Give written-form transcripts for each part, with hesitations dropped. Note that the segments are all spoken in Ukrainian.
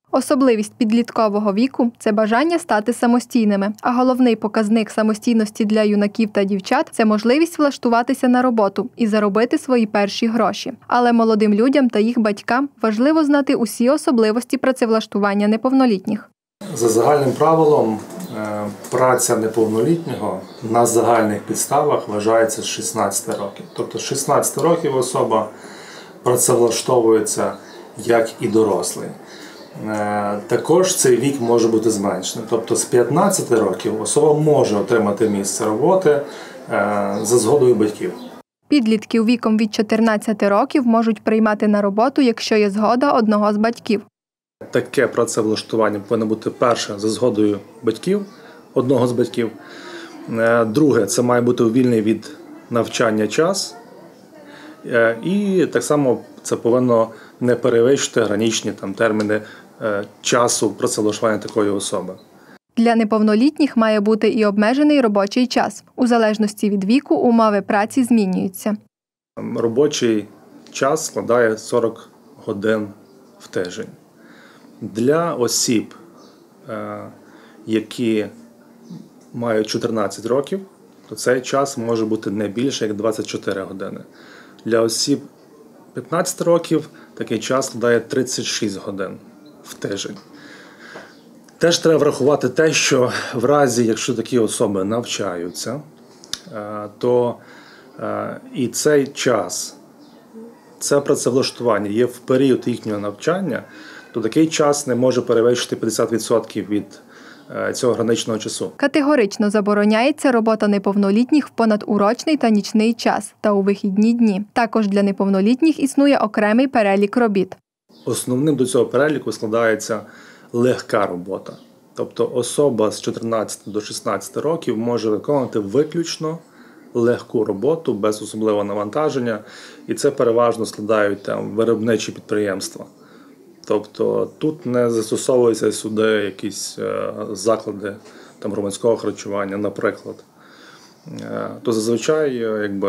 Особливість підліткового віку – це бажання стати самостійними. А головний показник самостійності для юнаків та дівчат – це можливість влаштуватися на роботу і заробити свої перші гроші. Але молодим людям та їх батькам важливо знати усі особливості працевлаштування неповнолітніх. За загальним правилом, праця неповнолітнього на загальних підставах вважається з 16 років. Тобто з 16 років особа працевлаштовується як і дорослий. Також цей вік може бути зменшений. Тобто з 15 років особа може отримати місце роботи за згодою батьків. Підлітків віком від 14 років можуть приймати на роботу, якщо є згода одного з батьків. Таке працевлаштування повинно бути перше за згодою батьків, одного з батьків. Друге, це має бути вільний від навчання час. І так само це повинно не перевищити граничні терміни часу працевлаштування такої особи. Для неповнолітніх має бути і обмежений робочий час. У залежності від віку умови праці змінюються. Робочий час складає 40 годин в тиждень. Для осіб, які мають 14 років, то цей час може бути не більше, як 24 години. Для осіб 15 років такий час складає 36 годин в тиждень. Теж треба врахувати те, що в разі, якщо такі особи навчаються, то і цей час, це працевлаштування є в період їхнього навчання, то такий час не може перевищити 50% від цього граничного часу. Категорично забороняється робота неповнолітніх в понадурочний та нічний час та у вихідні дні. Також для неповнолітніх існує окремий перелік робіт. Основним до цього переліку складається легка робота. Тобто особа з 14 до 16 років може виконувати виключно легку роботу, без особливого навантаження. І це переважно складають виробничі підприємства. Тобто тут не застосовуються сюди якісь заклади громадського харчування, наприклад. То зазвичай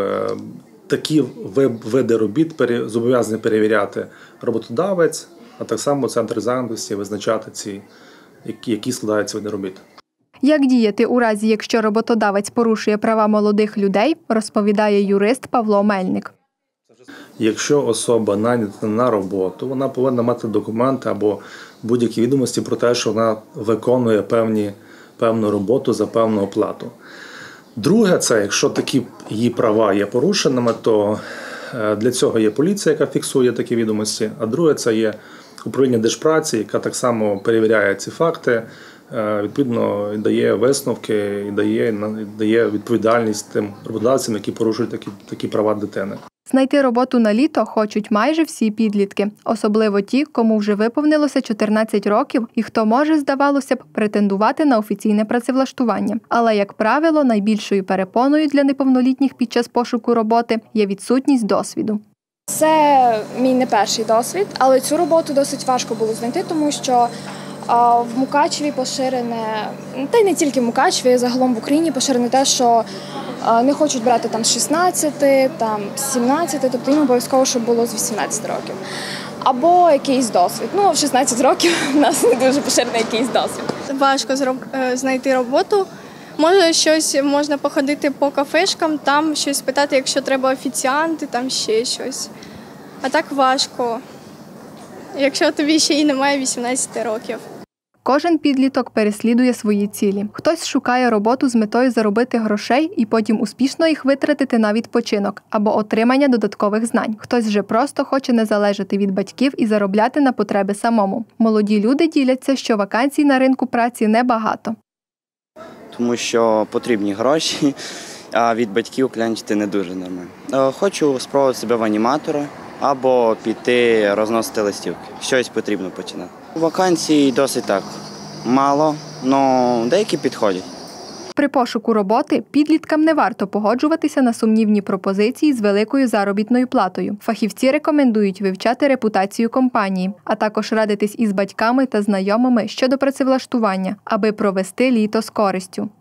такі види робіт зобов'язаний перевіряти роботодавець, а так само центр зайнятості визначати ці, які складаються види робіт. Як діяти у разі, якщо роботодавець порушує права молодих людей, розповідає юрист Павло Мельник. Якщо особа найнята на роботу, вона повинна мати документи або будь-які відомості про те, що вона виконує певну роботу за певну оплату. Друге, це якщо такі її права є порушеними, то для цього є поліція, яка фіксує такі відомості, а друге, це є управління Держпраці, яка так само перевіряє ці факти, відповідно дає висновки і дає відповідальність тим роботодавцям, які порушують такі права дитини. Знайти роботу на літо хочуть майже всі підлітки, особливо ті, кому вже виповнилося 14 років і хто може, здавалося б, претендувати на офіційне працевлаштування. Але, як правило, найбільшою перепоною для неповнолітніх під час пошуку роботи є відсутність досвіду. Це мій не перший досвід, але цю роботу досить важко було знайти, тому що в Мукачеві поширене, та й не тільки в Мукачеві, загалом в Україні поширене те, що не хочуть брати з 16, з 17, тобто їм обов'язково, щоб було з 18 років. Або якийсь досвід. В 16 років в нас не дуже поширений якийсь досвід. Важко знайти роботу. Може, можна походити по кафешкам, там щось питати, якщо треба офіціанти, там ще щось. А так важко, якщо тобі ще й немає 18 років. Кожен підліток переслідує свої цілі. Хтось шукає роботу з метою заробити грошей і потім успішно їх витратити на відпочинок або отримання додаткових знань. Хтось же просто хоче не залежати від батьків і заробляти на потреби самому. Молоді люди діляться, що вакансій на ринку праці небагато. Тому що потрібні гроші, а від батьків клянчити не дуже нормально. Хочу спробувати себе в аніматора або піти розносити листівки. Щось потрібно починати. Вакансій досить так мало, але деякі підходять. При пошуку роботи підліткам не варто погоджуватися на сумнівні пропозиції з великою заробітною платою. Фахівці рекомендують вивчати репутацію компанії, а також радитись із батьками та знайомими щодо працевлаштування, аби провести літо з користю.